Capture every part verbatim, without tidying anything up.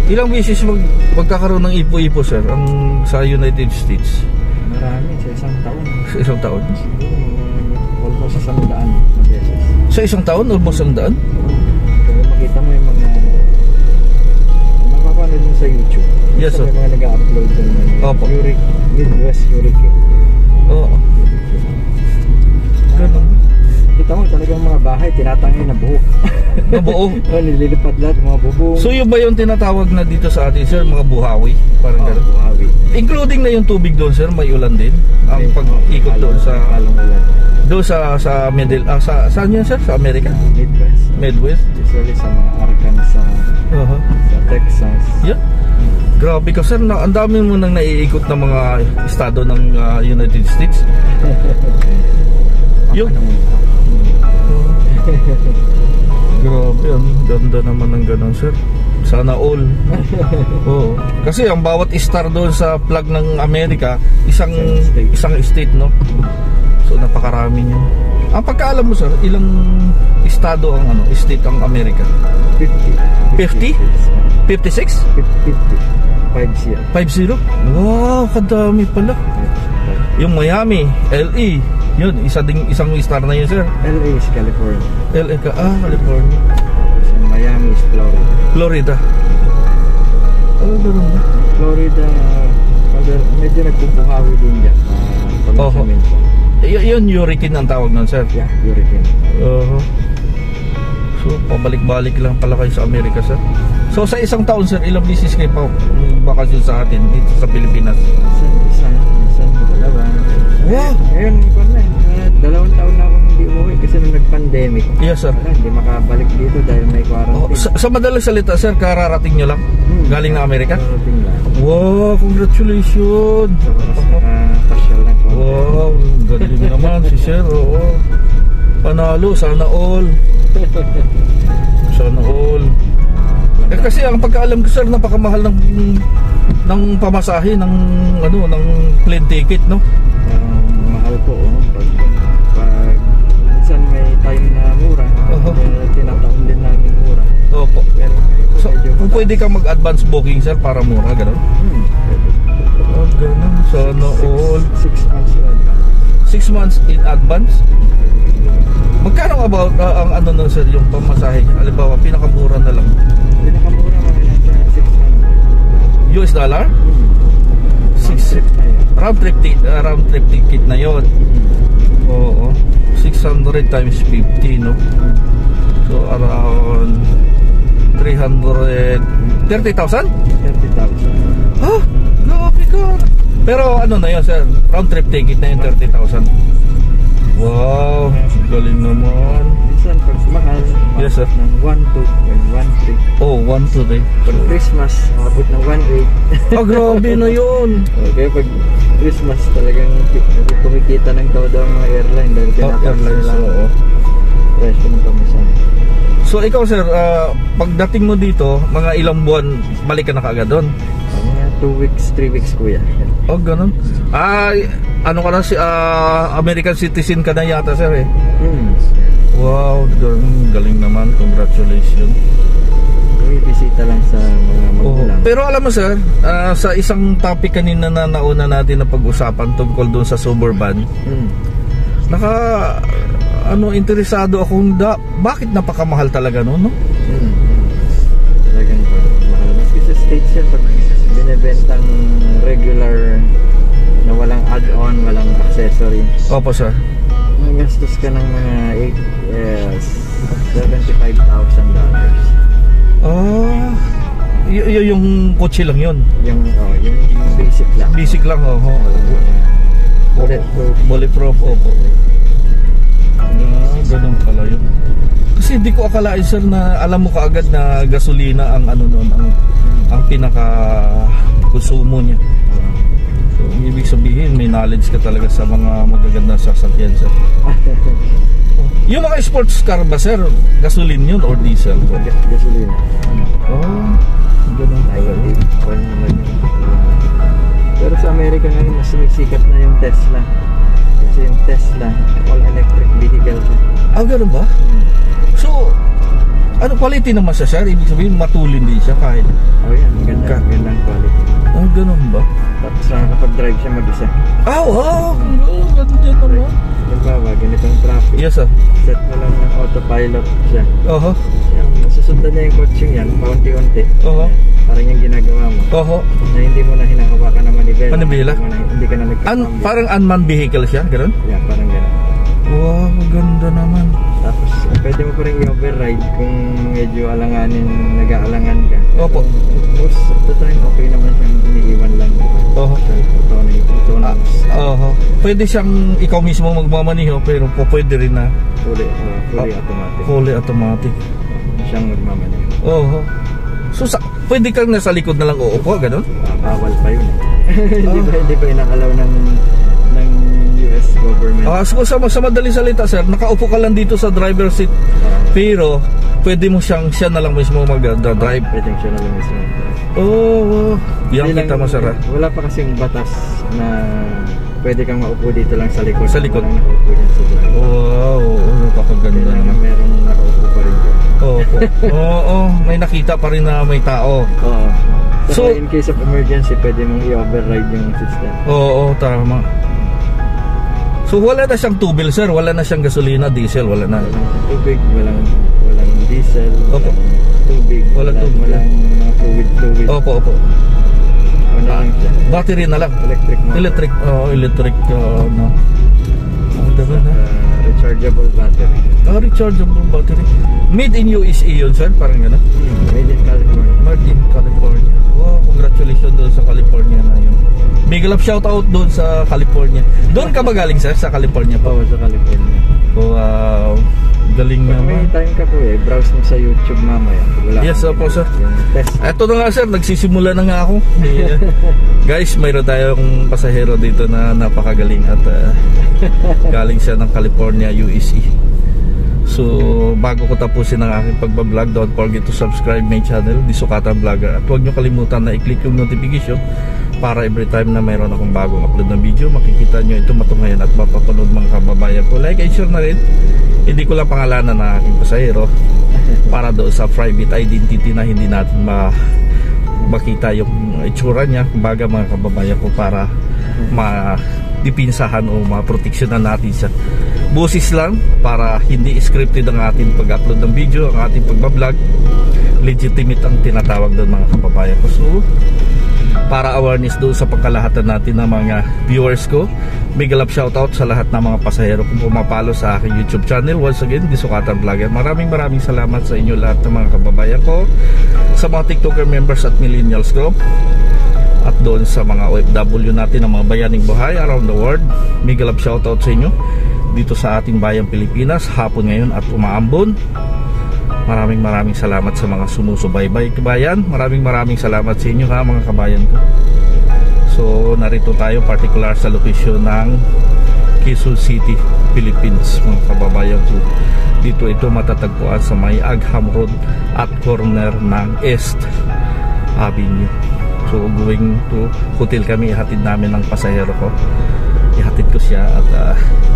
Ilang beses mag magkakaroon ng ipo-ipo sir ang sa United States? Marami, sa isang taon. Sa isang taon? Siguro, almost sa isang daan na beses. Sa isang taon? Almost isang daan? Kaya makita mo yung mga makapanood mo sa YouTube. Yes sir. May mga nag-upload dun ng Opo. Uric, Midwest Hurricane. Oo. Ganun. Kita mo talagang mga bahay tinatangay na buhok. Na buo? Oh, nililipad lahat mga bubong. So yun ba yung tinatawag na dito sa atin sir, mga buhawi? Parang oh, gano'n? buhawi. Including na yung tubig doon sir, may ulan din? Ang Okay. pag-ikot Oh, doon sa... halong ulan. Doon sa sa middle, ah, sa saan yun sir? Sa Amerika? Midwest. Midwest? Usually sa mga Arkansas, Uh-huh. sa Texas. Yeah. Grabe ka sir, na, ang dami mo nang naiikot ng mga estado ng ah, United States. Yung grabe, ang ganda naman ng ganun sir. Sana all. Oo. Kasi ang bawat star doon sa flag ng Amerika, isang isang state, no? So napakarami niyan. Ang pagkaalam mo sir, ilang estado ang ano, state ang Amerika? fifty. fifty? fifty-six? fifty. five zero. five zero? Wow, kadami pala. Yung Miami, L A, yun, isa ding isang star na yun sir. L A is California. L A ka, ah, California. And Miami is Florida. Florida. Oh, ganun ba? Florida, uh, medyo nagpupuhawi din dyan. Uh, Oho. Y- yun, hurricane ang tawag nun sir. Yeah, hurricane. Uh, so, pabalik-balik lang pala kayo sa Amerika sir. So, sa isang taon sir, ilang beses kayo pa bakasyon sa atin dito sa Pilipinas? Minsan, isa, minsan, dalawa. Wow! Ngayon, kung na, uh, dalawang taon na akong hindi umuwi kasi nung nag-pandemic. Yes sir. Wala, hindi makabalik dito dahil may quarantine. Oh, sa, sa madalang salita sir, kararating nyo lang? Hmm, Galing na Amerika? Kararating lang. Wow, congratulations! So, mas nakapasyal lang ko. Wow, galing naman si sir. Oo. Panalo, sana all. Sana all. Eh kasi ang pagkaalam ko sir, napakamahal ng ng pamasahe ng ano, ng plane ticket, no? Um, mahal po, oh. Pag, pag minsan may time na mura, Oho. kaya tinataon din namin mura. Opo. Pero ngayon po So, medyo kung mataas. pwede ka mag-advance booking sir para mura, gano'n? Hmm, pwede. Oh, gano'n. Sana all. Six, six months in advance. Six months in advance? Magkano about uh, ang ano nun sir, yung pamasahe? Halimbawa, pinakamura na lang. Pinakamura mga nasa six hundred. U S dollar? Hmm. Six, Round trip na yun. round trip, ti- uh, round trip ticket na yon. Oo. six hundred times fifty, no? So around three hundred thirty thousand? thirty thousand. Ha? Grabe ka. Pero ano na yun sir? Round trip ticket na yun, thirty thousand. Wow, galing naman. Minsan pag mahal, Yes, sir. ng one two and one three. Oh, one today. Pag Christmas, abot ng one eight. Oh, grabe na yun. Okay, pag Christmas talagang kumikita ng todo ang mga airline dahil Oh, tinataas airlines, nila ang oo. presyo ng pamasahe. So ikaw sir, ah, pagdating mo dito, mga ilang buwan, balik ka na kaagad doon? Uh, mga two weeks, three weeks kuya. Oh, ganun. Ah, ano ka na si ah, American citizen ka na yata sir eh. Hmm. Wow, galing, galing naman. Congratulations. May bisita lang sa mga Oh, magulang. pero alam mo sir, ah, sa isang topic kanina na nauna natin na pag-usapan tungkol doon sa Suburban, Hmm. naka ano interesado akong da, bakit napakamahal talaga no, no? Hmm. Talagang mahal. Maski sa States yan, pag binibentang regular na walang add-on, walang accessory, Opo sir. magastos ka ng mga eight, yes, seventy-five thousand dollars. Ah, y- y- yung kotse lang yun. Yung, oh, yung, yung basic lang. Basic lang, oh. oh. Walang mga bulletproof. Bulletproof, opo. Ah, ganun pala yun. Kasi hindi ko akalain sir na alam mo kaagad na gasolina ang ano noon, ang, ang pinaka konsumo niya. So, ibig sabihin may knowledge ka talaga sa mga magagandang sasakyan sir. Yung mga sports car ba sir, gasoline yun or diesel? Gas- Gasolina. Oh, ganun Ay, pala yun. kung naman yun. Pero sa Amerika ngayon, mas sumisikat na yung Tesla. Kasi yung Tesla, all electric vehicle siya. Ah, ganun ba? So, Ano quality naman siya, sir? Ibig sabihin matulin din siya kahit. Oh yan, maganda, Ka- magandang quality. Ah, ganun ba? Tapos nakakapag-drive siya mag-isa. Ah, wow! Oh, ganda naman. Halimbawa, ganitong traffic. Yes, sir. Set mo lang ng autopilot siya. Oho. Yan, masusundan niya yung coaching yan, paunti-unti. Oho. Yan, parang yung ginagawa mo. Oho. Na hindi mo na hinahawakan ng manibela. Manibela? Hindi, mo na, hindi ka na An nagkakambyo. parang unmanned vehicle siya, ganun? Yan, parang gano'n. Wow, ganda naman. Tapos, eh, pwede mo pa rin i-override kung medyo alanganin, nag-aalangan ka. Opo. Most of the time, okay naman siyang iniiwan lang. Oho. So, autonomous. autonomous. Oho. Pwede siyang ikaw mismo magmamaniho pero po pwede rin na Fully, uh, fully automatic. fully automatic. Siyang magmamaneho. Oho. So sa, pwede kang nasa likod na lang uupo, ganun? Ah, bawal pa yun. hindi Ah. pa hindi pa inakalaw ng ng U S government. Ah, so sa, sa madaling salita, sir, nakaupo ka lang dito sa driver seat Ah, pero pwede mo siyang siya na lang mismo mag-drive. pwedeng siya na lang mismo. Oh, yan Hindi kita lang- masarap. Wala pa kasing batas na pwede kang maupo dito lang sa likod. Sa likod. Walang nakaupo dyan sa driver. Wow, oh, napakaganda Kailangan naman. merong nakaupo pa rin dyan. Opo. Oo, may nakita pa rin na may tao. Oo. So, So- in case of emergency, pwede mong i-override yung system. Oo, tama. So wala na siyang tubil, sir, wala na siyang gasolina, diesel, wala na. Walang tubig, walang walang diesel, Opo. walang tubig, Walang walang, tubig. walang mga fluid-fluid. Opo, opo. Ano lang siya? Battery na lang. Electric motor. Electric, oh, electric, uh, no. Ang dami na. Uh, rechargeable battery. Ah, rechargeable battery. Made in U S A yun, sir, parang gano'n. Hmm, made in California. Made in California. Wow, congratulations doon sa California na yun. Big love shout out doon sa California. Doon ka ba galing, sir, sa California pa? Oo, sa California. Wow, galing Pag may naman. time ka po eh, browse mo sa YouTube mamaya. Wala Yes, kang opo, sir. yung test. Eto na nga, sir, nagsisimula na nga ako. Yeah. Guys, mayroon tayong pasahero dito na napakagaling at uh, galing siya ng California, U S A. So, bago ko tapusin ang aking pagbablog, don't forget to subscribe my channel, Disukatan Vlogger. At huwag nyo kalimutan na i-click yung notification para every time na mayroon akong bagong upload ng video, makikita nyo ito matunghayan at mapapanood mga kababayan ko. Like and share na rin. Hindi ko lang pangalanan ng aking pasahero para doon sa private identity na hindi natin ma makita yung itsura niya. Kumbaga mga kababayan ko, para ma-dipinsahan o ma-proteksyonan natin siya. Boses lang para hindi scripted ang ating pag-upload ng video, ang ating pagbablog. Legitimate ang tinatawag doon mga kababayan ko. So, para awareness doon sa pagkalahatan natin ng mga viewers ko, big love shoutout sa lahat ng mga pasahero kung pumapalo sa aking YouTube channel. Once again, Disukatan Vlogger. Maraming maraming salamat sa inyo lahat ng mga kababayan ko, sa mga TikToker members at millennials group, at doon sa mga O F W natin, ang mga bayaning buhay around the world. Big love shoutout sa inyo dito sa ating bayang Pilipinas, hapon ngayon at umaambon. Maraming maraming salamat sa mga sumusubaybay kabayan. Maraming maraming salamat sa inyo ha mga kabayan ko. So narito tayo particular sa location ng Quezon City, Philippines mga kababayan ko. Dito ito matatagpuan sa may Agham Road at corner ng East Avenue. So going to hotel kami, ihatid namin ng pasahero ko. Ihatid ko siya at uh,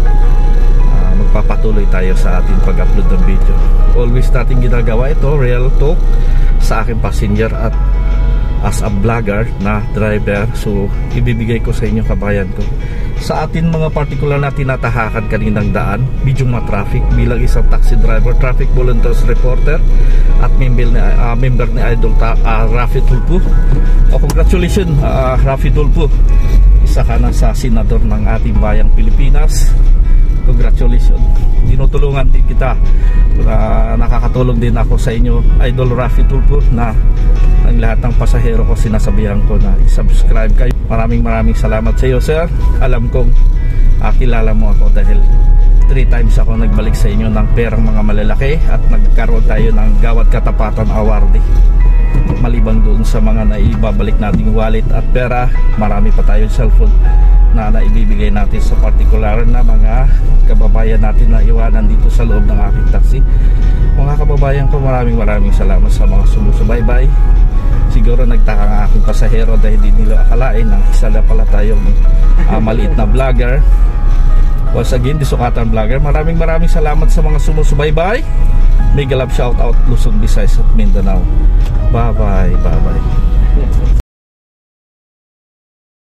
uh, magpapatuloy tayo sa ating pag-upload ng video. Always natin ginagawa ito, real talk sa aking passenger at as a vlogger na driver. So ibibigay ko sa inyo kabayan ko sa atin mga particular na tinatahakan kaninang daan, medyo ma-traffic bilang isang taxi driver, traffic volunteers reporter at member ni, uh, member ni Idol uh, Rafi Tulfo. Oh, congratulations uh, Rafi Tulfo, isa ka na sa senador ng ating bayang Pilipinas. Congratulations, tinutulungan din kita. Uh, nakakatulong din ako sa inyo Idol Rafi Tulfo, na ang lahat ng pasahero ko sinasabihan ko na i-subscribe kayo. Maraming maraming salamat sa iyo, sir. Alam kong uh, kilala mo ako dahil three times ako nagbalik sa inyo ng perang mga malalaki at nagkaroon tayo ng Gawad Katapatan Award. Maliban doon sa mga naibabalik nating wallet at pera, marami pa tayong cellphone na naibibigay natin sa particular na mga kababayan natin na iwanan dito sa loob ng aking taxi. Mga kababayan ko, maraming maraming salamat sa mga sumusubaybay. Siguro nagtaka ang aking pasahero dahil hindi nila akalain na isa na pala tayong uh, maliit na vlogger. Once again, Disukatan Vlogger. Maraming maraming salamat sa mga sumusubaybay. Mega love shout out Luzon, Visayas at Mindanao. Bye bye, bye bye.